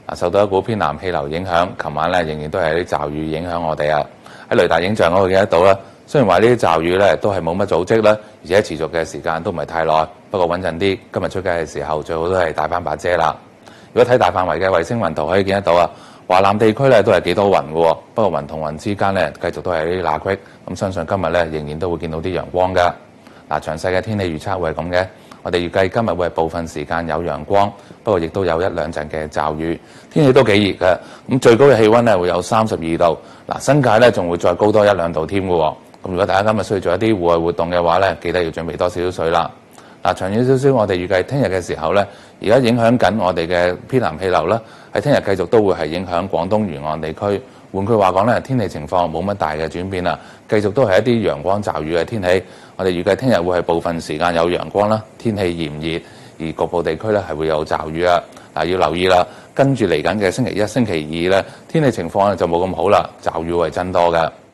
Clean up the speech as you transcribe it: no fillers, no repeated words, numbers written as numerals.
受到一股偏南氣流影響，琴晚咧仍然都係啲驟雨影響我哋啊。喺雷達影像嗰度見得到啦。雖然話呢啲驟雨咧都係冇乜組織啦，而且持續嘅時間都唔係太耐，不過穩陣啲。今日出街嘅時候最好都係帶翻把遮啦。如果睇大範圍嘅衛星雲圖可以見得到啊，華南地區咧都係幾多雲嘅喎，不過雲同雲之間咧繼續都係啲罅隙，咁相信今日咧仍然都會見到啲陽光㗎。詳細嘅天氣預測會係咁嘅。我哋預計今日會係部分時間有陽光，不過亦都有一兩陣嘅驟雨。天氣都幾熱嘅，咁最高嘅氣温咧會有32度。新界咧仲會再高多1、2度添嘅喎。咁如果大家今日需要做一啲戶外活動嘅話咧，記得要準備多少少水啦。長遠少少，我哋預計聽日嘅時候咧，而家影響緊我哋嘅偏南氣流啦，喺聽日繼續都會係影響廣東沿岸地區。換句話講咧，天氣情況冇乜大嘅轉變啦，繼續都係一啲陽光驟雨嘅天氣。我哋預計聽日會係部分時間有陽光啦，天氣炎熱，而局部地區咧係會有驟雨啊。要留意啦，跟住嚟緊嘅星期一、星期二咧，天氣情況咧就冇咁好啦，驟雨會係增多嘅。